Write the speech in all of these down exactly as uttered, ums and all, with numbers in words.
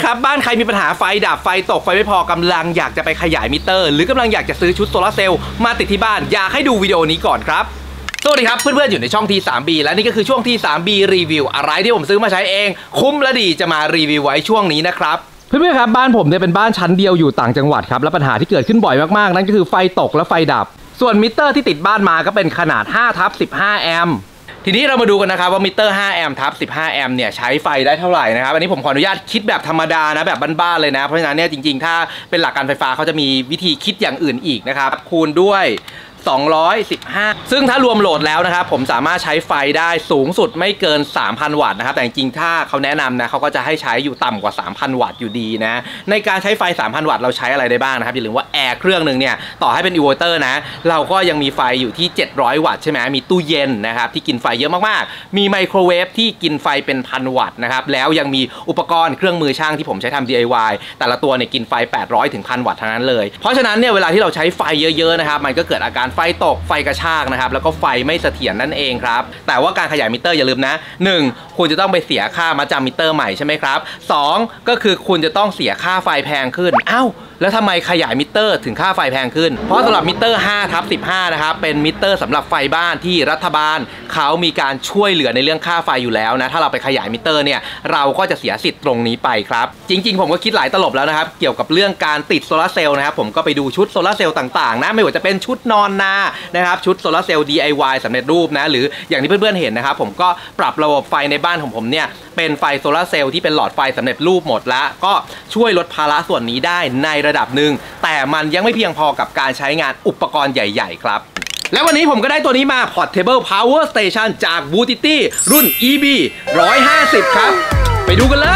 ครับบ้านใครมีปัญหาไฟดับไฟตกไฟไม่พอกำลังอยากจะไปขยายมิเตอร์หรือกำลังอยากจะซื้อชุดโซลาร์เซลล์มาติดที่บ้านอยากให้ดูวิดีโอนี้ก่อนครับสวัสดีครับเพื่อนๆอยู่ในช่อง ที ทรี บี และนี่ก็คือช่วง ที ทรี บี รีวิวอะไรที่ผมซื้อมาใช้เองคุ้มและดีจะมารีวิวไว้ช่วงนี้นะครับเพื่อนๆครับบ้านผมเนี่ยเป็นบ้านชั้นเดียวอยู่ต่างจังหวัดครับและปัญหาที่เกิดขึ้นบ่อยมากๆนั่นก็คือไฟตกและไฟดับส่วนมิเตอร์ที่ติดบ้านมาก็เป็นขนาด ห้าทับสิบห้า แอมป์ทีนี้เรามาดูกันนะครับว่ามิเตอร์ห้าแอมป์ทับสิบห้าแอมป์เนี่ยใช้ไฟได้เท่าไหร่นะครับอันนี้ผมขออนุญาตคิดแบบธรรมดานะแบบบ้านๆเลยนะเพราะฉะนั้นเนี่ยจริงๆถ้าเป็นหลักการไฟฟ้าเขาจะมีวิธีคิดอย่างอื่นอีกนะครับคูณด้วยสองร้อยสิบห้าซึ่งถ้ารวมโหลดแล้วนะครับผมสามารถใช้ไฟได้สูงสุดไม่เกิน สามพัน วัตต์นะครับแต่จริงๆถ้าเขาแนะนำนะเขาก็จะให้ใช้อยู่ต่ำกว่า สามพัน วัตต์อยู่ดีนะในการใช้ไฟ สามพัน วัตต์เราใช้อะไรได้บ้างนะครับอย่าลืมว่าแอร์เครื่องหนึ่งเนี่ยต่อให้เป็นอินเวอร์เตอร์นะเราก็ยังมีไฟอยู่ที่เจ็ดร้อยวัตต์ใช่ไหมมีตู้เย็นนะครับที่กินไฟเยอะมากๆมีไมโครเวฟที่กินไฟเป็นพันวัตต์นะครับแล้วยังมีอุปกรณ์เครื่องมือช่างที่ผมใช้ทำ ดี ไอ วาย แต่ละตัวเนี่ยกินไฟแปดร้อยถึง หนึ่งพัน วัตต์ทั้งนั้นเลยเพราะฉะนั้นเนี่ยเวลาที่เราใช้ไฟเยอะๆนะครับมันก็เกิดอาการไฟตกไฟกระชากนะครับแล้วก็ไฟไม่เสถียรนั่นเองครับแต่ว่าการขยายมิเตอร์อย่าลืมนะหนึ่งคุณจะต้องไปเสียค่ามาจำมิเตอร์ใหม่ใช่ไหมครับสองก็คือคุณจะต้องเสียค่าไฟแพงขึ้นอ้าวแล้วทำไมขยายมิเตอร์ถึงค่าไฟแพงขึ้นเพราะสำหรับมิเตอร์ ห้าทับสิบห้า นะครับเป็นมิเตอร์สำหรับไฟบ้านที่รัฐบาลเขามีการช่วยเหลือในเรื่องค่าไฟอยู่แล้วนะถ้าเราไปขยายมิเตอร์เนี่ยเราก็จะเสียสิทธิ์ตรงนี้ไปครับจริงๆผมก็คิดหลายตลบแล้วนะครับเกี่ยวกับเรื่องการติดโซลาร์เซลล์นะครับผมก็ไปดูชุดโซลาร์เซลล์ต่างๆนะไม่ว่าจะเป็นชุดนอนนานะครับชุดโซลาร์เซลล์ ดี ไอ วาย สำเร็จรูปนะหรืออย่างที่เพื่อนๆเห็นนะครับผมก็ปรับระบบไฟในบ้านของผมเนี่ยเป็นไฟโซลาร์เซลล์ที่เป็นหลอดไฟสำเร็จรูปหมดแล้วก็ช่วยลดภาระส่วนนี้ได้ในระดับหนึ่งแต่มันยังไม่เพียงพอกับการใช้งานอุปกรณ์ใหญ่ๆครับและวันนี้ผมก็ได้ตัวนี้มา Portable Power Station จาก Butiti รุ่น อี บี หนึ่งร้อยห้าสิบ ครับไปดูกันเลย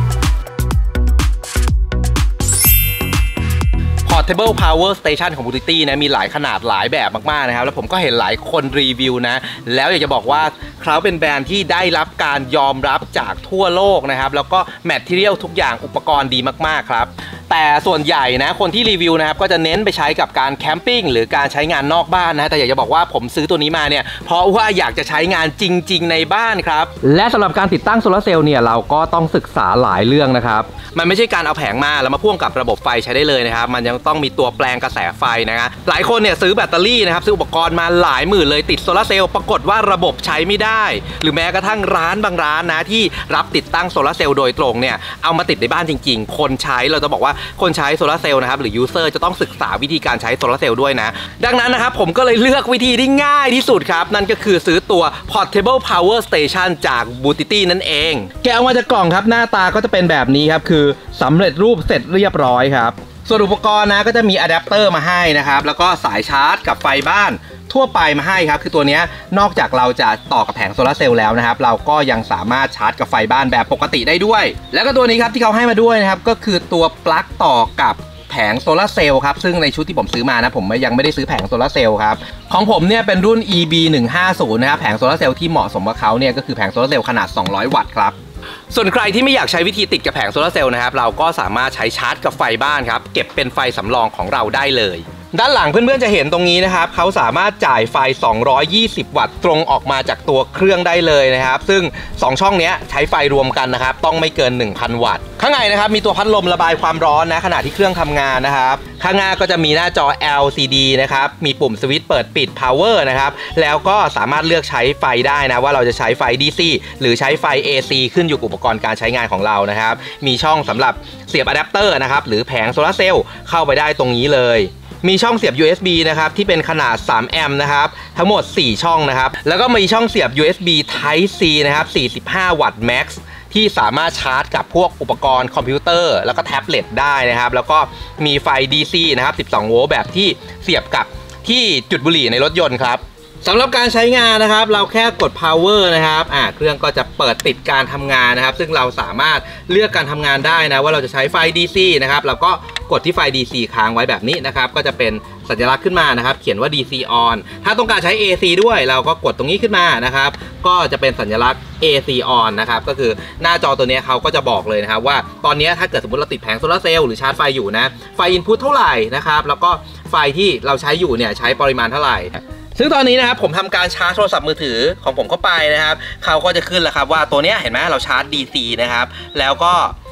Portable Power Station ของ Butiti นะมีหลายขนาดหลายแบบมากๆนะครับแล้วผมก็เห็นหลายคนรีวิวนะแล้วอยากจะบอกว่าเขาเป็นแบรนด์ที่ได้รับการยอมรับจากทั่วโลกนะครับแล้วก็แมททีเรียลทุกอย่างอุปกรณ์ดีมากๆครับแต่ส่วนใหญ่นะคนที่รีวิวนะครับก็จะเน้นไปใช้กับการแคมปิ้งหรือการใช้งานนอกบ้านนะแต่อยากจะบอกว่าผมซื้อตัวนี้มาเนี่ยเพราะว่าอยากจะใช้งานจริงๆในบ้านครับและสำหรับการติดตั้งโซลาร์เซลล์เนี่ยเราก็ต้องศึกษาหลายเรื่องนะครับมันไม่ใช่การเอาแผงมาแล้วมาพ่วงกับระบบไฟใช้ได้เลยนะครับมันยังต้องมีตัวแปลงกระแสไฟนะฮะหลายคนเนี่ยซื้อแบตเตอรี่นะครับซื้ออุปกรณ์มาหลายหมื่นเลยติดโซลาร์เซลล์ปรากฏว่าระบบใช้ไม่ได้หรือแม้กระทั่งร้านบางร้านนะที่รับติดตั้งโซลาร์เซลล์โดยตรงเนี่ยเอามาติดในบ้านจริงๆคนใช้เราจะบอกว่าคนใช้โซลาร์เซลล์นะครับหรือยูเซอร์จะต้องศึกษาวิธีการใช้โซลาร์เซลล์ด้วยนะดังนั้นนะครับผมก็เลยเลือกวิธีที่ง่ายที่สุดครับนั่นก็คือซื้อตัว Portable Power Station จาก Butiti นั่นเองแกะออกมาจากกล่องครับหน้าตาก็จะเป็นแบบนี้ครับคือสำเร็จรูปเสร็จเรียบร้อยครับส่วนอุปกรณ์นะก็จะมีอะแดปเตอร์มาให้นะครับแล้วก็สายชาร์จกับไฟบ้านทั่วไปมาให้ครับคือตัวนี้นอกจากเราจะต่อกับแผงโซลาร์เซลล์แล้วนะครับเราก็ยังสามารถชาร์จกับไฟบ้านแบบปกติได้ด้วยแล้วก็ตัวนี้ครับที่เขาให้มาด้วยนะครับก็คือตัวปลั๊กต่อกับแผงโซลาร์เซลล์ครับซึ่งในชุดที่ผมซื้อมานะผมยังไม่ได้ซื้อแผงโซลาร์เซลล์ครับของผมเนี่ยเป็นรุ่น อี บี หนึ่งห้าศูนย์ นะครับแผงโซลาร์เซลล์ที่เหมาะสมกับเขาเนี่ยก็คือแผงโซลาร์เซลล์ขนาดสองร้อยวัตต์ครับส่วนใครที่ไม่อยากใช้วิธีติดกับแผงโซลาร์เซลล์นะครับเราก็สามารถใช้ชาร์จกับไฟบ้านครับเก็บเป็นไฟสำรองของเราได้เลยด้านหลังเพื่อนๆจะเห็นตรงนี้นะครับเขาสามารถจ่ายไฟสองร้อยยี่สิบวัตต์ตรงออกมาจากตัวเครื่องได้เลยนะครับซึ่งสองช่องนี้ใช้ไฟรวมกันนะครับต้องไม่เกิน หนึ่งพัน วัตต์ข้างในนะครับมีตัวพัดลมระบายความร้อนนะขณะที่เครื่องทำงานนะครับข้างหน้าก็จะมีหน้าจอ แอล ซี ดี นะครับมีปุ่มสวิตช์เปิดปิด power นะครับแล้วก็สามารถเลือกใช้ไฟได้นะว่าเราจะใช้ไฟ ดี ซี หรือใช้ไฟ เอ ซี ขึ้นอยู่กับอุปกรณ์การใช้งานของเรานะครับมีช่องสำหรับเสียบอะแดปเตอร์นะครับหรือแผงโซลาร์เซลล์เข้าไปได้ตรงนี้เลยมีช่องเสียบ ยู เอส บี นะครับที่เป็นขนาดสามแอมป์นะครับทั้งหมดสี่ช่องนะครับแล้วก็มีช่องเสียบ ยู เอส บี Type C นะครับสี่สิบห้าวัตต์ Max ที่สามารถชาร์จกับพวกอุปกรณ์คอมพิวเตอร์แล้วก็แท็บเล็ตได้นะครับแล้วก็มีไฟ ดี ซี นะครับสิบสองโวลต์แบบที่เสียบกับที่จุดบุหรี่ในรถยนต์ครับสำหรับการใช้งานนะครับเราแค่กด power นะครับอ่าเครื่องก็จะเปิดติดการทำงานนะครับซึ่งเราสามารถเลือกการทำงานได้นะว่าเราจะใช้ไฟ ดี ซี นะครับเราก็กดที่ไฟ ดี ซี ค้างไว้แบบนี้นะครับก็จะเป็นสัญลักษณ์ขึ้นมานะครับเขียนว่า ดี ซี on ถ้าต้องการใช้ เอ ซี ด้วยเราก็กดตรงนี้ขึ้นมานะครับก็จะเป็นสัญลักษณ์ เอ ซี on นะครับก็คือหน้าจอตัวนี้เขาก็จะบอกเลยนะครับว่าตอนนี้ถ้าเกิดสมมติเราติดแผงโซลาร์เซลล์หรือชาร์จไฟอยู่นะไฟ input เท่าไหร่นะครับแล้วก็ไฟที่เราใช้อยู่เนี่ยใช้ปริมาณเท่าไหร่ซึ่งตอนนี้นะครับผมทำการชาร์จโทรศัพท์มือถือของผมเข้าไปนะครับเขาก็จะขึ้นแล้วครับว่าตัวนี้เห็นไหมเราชาร์จ ดี ซี นะครับแล้วก็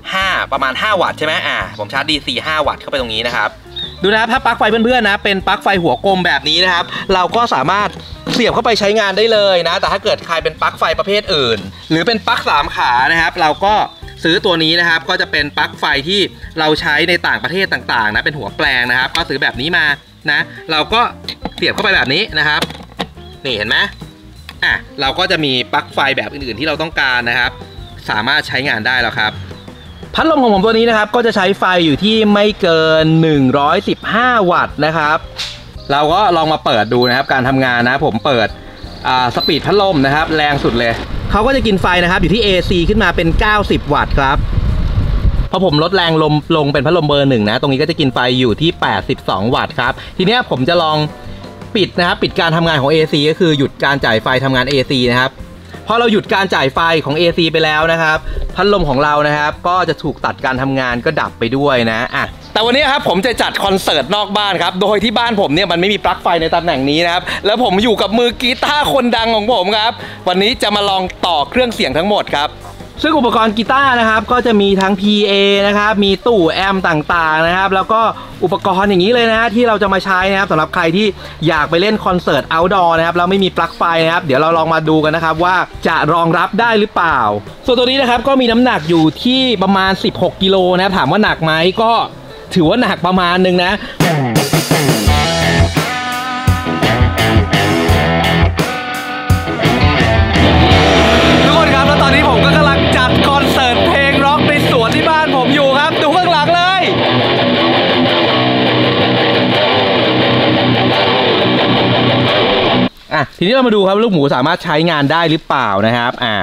ห้าประมาณห้าวัตต์ใช่ไหมอ่าผมชาร์จ ดี ซี ห้าวัตต์เข้าไปตรงนี้นะครับดูนะครับถ้าปลั๊กไฟเพื่อนๆนะเป็นปลั๊กไฟหัวกลมแบบนี้นะครับเราก็สามารถเสียบเข้าไปใช้งานได้เลยนะแต่ถ้าเกิดใครเป็นปลั๊กไฟประเภทอื่นหรือเป็นปลั๊กสามขานะครับเราก็ซื้อตัวนี้นะครับก็จะเป็นปลั๊กไฟที่เราใช้ในต่างประเทศต่างๆนะเป็นหัวแปลงนะครับก็ซื้อแบบนี้มานะเราก็เสียบเข้าไปแบบนี้นะครับนี่เห็นไหมอ่ะเราก็จะมีปลั๊กไฟแบบอื่นๆที่เราต้องการนะครับสามารถใช้งานได้แล้วครับพัดลมของผมตัวนี้นะครับก็จะใช้ไฟอยู่ที่ไม่เกินหนึ่งร้อยสิบห้าวัตต์นะครับเราก็ลองมาเปิดดูนะครับการทำงานนะผมเปิดสปีดพัดลมนะครับแรงสุดเลยเขาก็จะกินไฟนะครับอยู่ที่ เอ ซี ขึ้นมาเป็นเก้าสิบวัตต์ครับพอผมลดแรงลมลงเป็นพัดลมเบอร์หนึ่งนะตรงนี้ก็จะกินไฟอยู่ที่แปดสิบสองวัตต์ครับทีนี้ผมจะลองปิดนะครับปิดการทำงานของ เอ ซี ก็คือหยุดการจ่ายไฟทำงาน เอ ซี นะครับพอเราหยุดการจ่ายไฟของ เอ ซี ไปแล้วนะครับพัดลมของเรานะครับก็จะถูกตัดการทำงานก็ดับไปด้วยนะอ่ะแต่วันนี้ครับผมจะจัดคอนเสิร์ตนอกบ้านครับโดยที่บ้านผมเนี่ยมันไม่มีปลั๊กไฟในตำแหน่งนี้นะครับแล้วผมอยู่กับมือกีตาร์คนดังของผมครับวันนี้จะมาลองต่อเครื่องเสียงทั้งหมดครับซึ่งอุปกรณ์กีตาร์นะครับก็จะมีทั้ง พี เอ นะครับมีตู้แอมป์ต่างๆนะครับแล้วก็อุปกรณ์อย่างนี้เลยนะที่เราจะมาใช้นะครับสำหรับใครที่อยากไปเล่นคอนเสิร์ต เอาท์ดอร์ นะครับแล้วไม่มีปลั๊กไฟนะครับเดี๋ยวเราลองมาดูกันนะครับว่าจะรองรับได้หรือเปล่าส่วนตัวนี้นะครับก็มีน้ำหนักอยู่ที่ประมาณสิบหกกิโลนะครับถามว่าหนักไหมก็ถือว่าหนักประมาณนึงนะทุกคนครับแล้วตอนนี้ผมก็กำลังจัดคอนเสิร์ตเพลงร็อกในสวนที่บ้านผมอยู่ครับดูข้างหลังเลยอ่ะทีนี้เรามาดูครับลูกหมูสามารถใช้งานได้หรือเปล่านะครับอ่า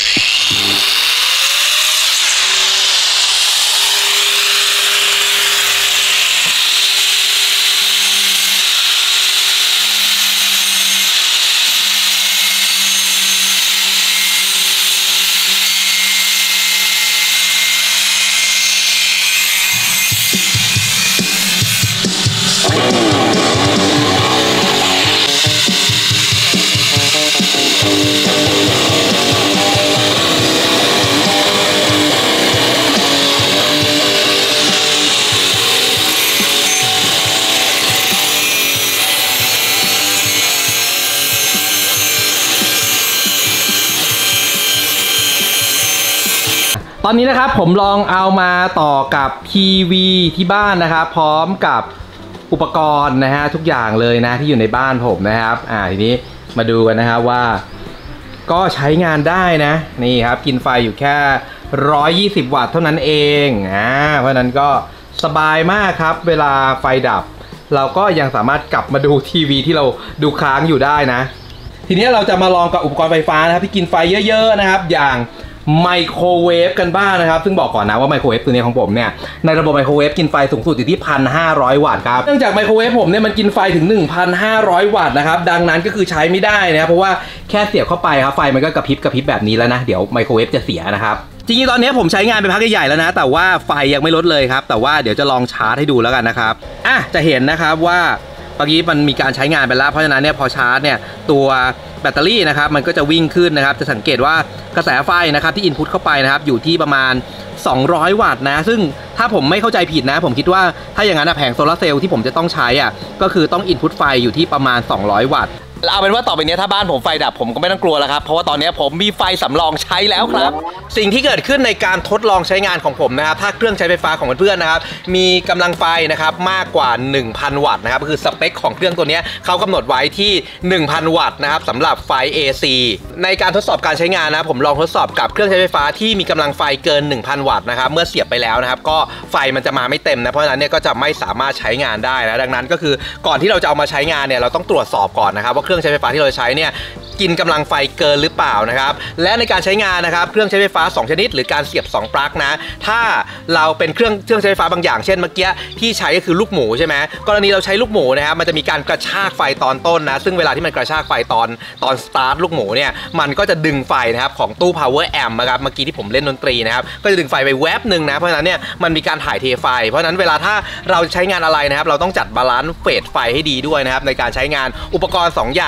ตอนนี้นะครับผมลองเอามาต่อกับทีวีที่บ้านนะครับพร้อมกับอุปกรณ์นะฮะทุกอย่างเลยนะที่อยู่ในบ้านผมนะครับอ่าทีนี้มาดูกันนะครับว่าก็ใช้งานได้นะนี่ครับกินไฟอยู่แค่หนึ่งร้อยยี่สิบวัตต์เท่านั้นเองอ่าเพราะนั้นก็สบายมากครับเวลาไฟดับเราก็ยังสามารถกลับมาดูทีวีที่เราดูค้างอยู่ได้นะทีนี้เราจะมาลองกับอุปกรณ์ไฟฟ้านะครับที่กินไฟเยอะๆนะครับอย่างไมโครเวฟกันบ้าง นะครับซึ่งบอกก่อนนะว่าไมโครเวฟตัวนี้ของผมเนี่ยในระบบไมโครเวฟกินไฟสูงสุดอยู่ที่ หนึ่งพันห้าร้อย วัตต์ครับเนื่องจากไมโครเวฟผมเนี่ยมันกินไฟถึง หนึ่งพันห้าร้อย วัตต์นะครับดังนั้นก็คือใช้ไม่ได้นะครับเพราะว่าแค่เสียบเข้าไปครับไฟมันก็กระพริบกระพริบแบบนี้แล้วนะเดี๋ยวไมโครเวฟจะเสียนะครับจริงๆตอนนี้ผมใช้งานไปพักใหญ่ๆแล้วนะแต่ว่าไฟยังไม่ลดเลยครับแต่ว่าเดี๋ยวจะลองชาร์จให้ดูแล้วกันนะครับอ่ะจะเห็นนะครับว่าเมื่อกี้มันมีการใช้งานไปแล้วเพราะฉะนั้นเนี่ยพอชาร์จเนี่ยตัวแบตเตอรี่นะครับมันก็จะวิ่งขึ้นนะครับจะสังเกตว่ากระแสไฟนะครับที่อินพุตเข้าไปนะครับอยู่ที่ประมาณสองร้อยวัตต์นะซึ่งถ้าผมไม่เข้าใจผิดนะผมคิดว่าถ้าอย่างนั้นแผงโซลาร์เซลล์ที่ผมจะต้องใช้อ่ะก็คือต้องอินพุตไฟอยู่ที่ประมาณสองร้อยวัตต์เอาเป็นว่าต่อไปนี้ถ้าบ้านผมไฟดับผมก็ไม่ต้องกลัวแล้วครับเพราะว่าตอนนี้ผมมีไฟสำรองใช้แล้วครับสิ่งที่เกิดขึ้นในการทดลองใช้งานของผมนะครับถ้าเครื่องใช้ไฟฟ้าของเพื่อนๆนะครับมีกำลังไฟนะครับมากกว่า หนึ่งพัน วัตต์นะครับคือสเปคของเครื่องตัวนี้เขากำหนดไว้ที่ หนึ่งพัน วัตต์นะครับสำหรับไฟ เอ ซี ในการทดสอบการใช้งานนะผมลองทดสอบกับเครื่องใช้ไฟฟ้าที่มีกำลังไฟเกิน หนึ่งพัน วัตต์นะครับเมื่อเสียบไปแล้วนะครับก็ไฟมันจะมาไม่เต็มนะเพราะฉะนั้นเนี่ยก็จะไม่สามารถใช้งานได้นะดังนั้นก็คือก่อนที่เราจะเอามาใช้งานเนี่ยเราต้องตรวจสอบก่อนนะครับว่าเครื่องใช้ไฟฟ้าที่เราใช้เนี่ยกินกำลังไฟเกินหรือเปล่านะครับและในการใช้งานนะครับเครื่องใช้ไฟฟ้าสองชนิดหรือการเสียบสองปลั๊กนะถ้าเราเป็นเครื่องเครื่องใช้ไฟฟ้าบางอย่างเช่นเมื่อกี้ที่ใช้ก็คือลูกหมูใช่ไหมกรณีเราใช้ลูกหมูนะครับมันจะมีการกระชากไฟตอนต้นนะซึ่งเวลาที่มันกระชากไฟตอนตอนสตาร์ทลูกหมูเนี่ยมันก็จะดึงไฟนะครับของตู้ power amp นะครับเมื่อกี้ที่ผมเล่นดนตรีนะครับก็จะดึงไฟไปแวบหนึ่งนะเพราะฉะนั้นเนี่ยมันมีการถ่ายเทไฟเพราะฉะนั้นเวลาถ้าเราใช้งานอะไรนะครับเราต้องจัดบาลานซ์เฟสไฟให้ดีด้วยนะครับในการใช้งานอุปกรณ์สองอย่าง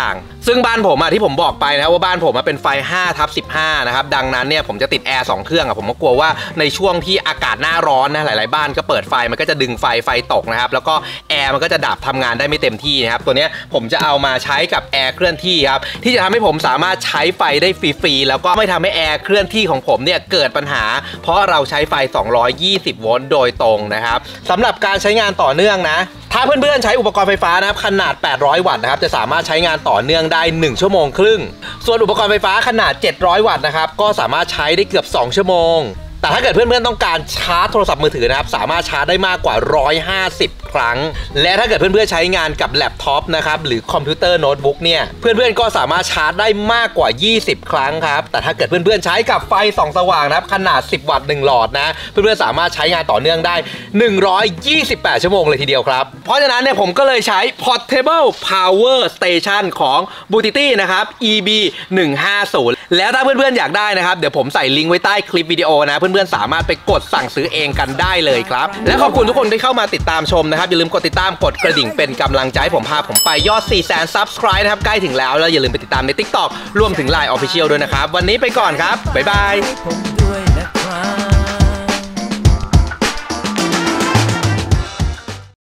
ซึ่งบ้านผมอะที่ผมบอกไปนะว่าบ้านผมเป็นไฟ ห้าทับสิบห้า นะครับดังนั้นเนี่ยผมจะติดแอร์สองเครื่องอะผมก็กลัวว่าในช่วงที่อากาศหน้าร้อนนะหลายๆบ้านก็เปิดไฟมันก็จะดึงไฟไฟตกนะครับแล้วก็แอร์มันก็จะดับทำงานได้ไม่เต็มที่นะครับตัวนี้ผมจะเอามาใช้กับแอร์เคลื่อนที่ครับที่จะทำให้ผมสามารถใช้ไฟได้ฟรีๆแล้วก็ไม่ทำให้แอร์เคลื่อนที่ของผมเนี่ยเกิดปัญหาเพราะเราใช้ไฟสองร้อยยี่สิบโวลต์โดยตรงนะครับสำหรับการใช้งานต่อเนื่องนะถ้าเพื่อนๆใช้อุปกรณ์ไฟฟ้านะครับขนาดแปดร้อยวัตต์นะครับจะสามารถใช้งานต่อเนื่องได้หนึ่งชั่วโมงครึ่งส่วนอุปกรณ์ไฟฟ้าขนาดเจ็ดร้อยวัตต์นะครับก็สามารถใช้ได้เกือบสองชั่วโมงแต่ถ้าเกิดเพื่อนๆต้องการชาร์จโทรศัพท์มือถือนะครับสามารถชาร์จได้มากกว่าหนึ่งร้อยห้าสิบครั้งและถ้าเกิดเพื่อนๆใช้งานกับแล็ปท็อปนะครับหรือคอมพิวเตอร์โน้ตบุ๊กเนี่ยเพื่อนๆก็สามารถชาร์จได้มากกว่ายี่สิบครั้งครับแต่ถ้าเกิดเพื่อนๆใช้กับไฟส่องสว่างนะครับขนาดสิบวัตต์หนึ่งหลอดนะเพื่อนๆสามารถใช้งานต่อเนื่องได้หนึ่งร้อยยี่สิบแปดชั่วโมงเลยทีเดียวครับเพราะฉะนั้นเนี่ยผมก็เลยใช้ Portable Power Station ของ บูติตี้ นะครับ อี บี หนึ่งห้าศูนย์ แล้วถ้าเพื่อนๆอยากได้นะครับเดี๋ยวผมใส่ลิงก์ไว้ใต้คลิปวิดีโอนะเพื่อนๆสามารถไปกดสั่งซื้อเองกันได้เลยครับและขอบคุณทุกคนที่เข้ามาติดตามชมนะครับอย่าลืมกดติดตามกดกระดิ่งเป็นกำลังใจให้ผมพาผมไปยอด สี่แสน ซับสไครบ์ นะครับใกล้ถึงแล้วแล้วอย่าลืมไปติดตามใน ติ๊กต็อก รวมถึง ไลน์ Official ด้วยนะครับวันนี้ไปก่อนครับบ๊ายบาย